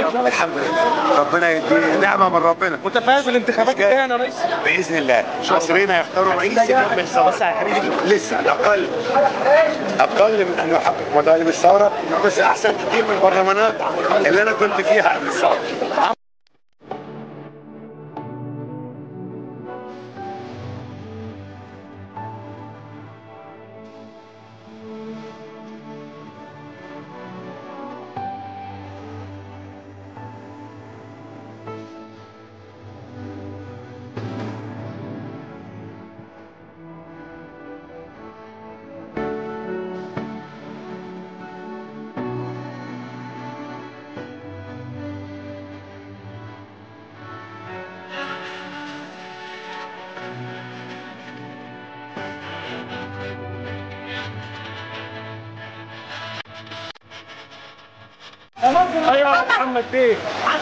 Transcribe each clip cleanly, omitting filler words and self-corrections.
الحمد لله، ربنا يديني نعمه من ربنا. متفائل بالانتخابات الجايه يا ريس؟ باذن الله المصريين هيختاروا رئيس يوم الثوره. بس يا حبيبي لسه اقل من انه يحقق مطالب الثوره، بس احسن كتير من البرلمانات اللي انا كنت فيها قبل الثوره. ايوه يا محمد بيه.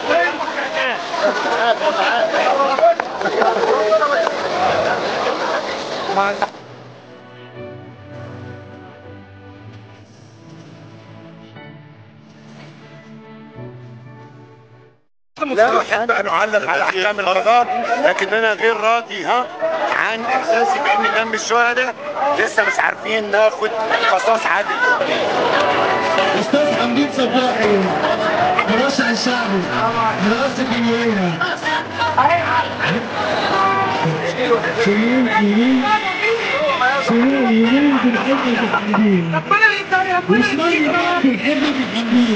لا احب ان اعلق على احكام القضاء، لكن انا غير راضي عن احساسي بان دم الشهداء لسه مش عارفين ناخد قصاص عادل. استاذ حمدين صباحي مرشح الشعبي لرئاسة الجمهورية. شيرين بنحبك يا حمدين، وشمال بنحبك يا حمدين.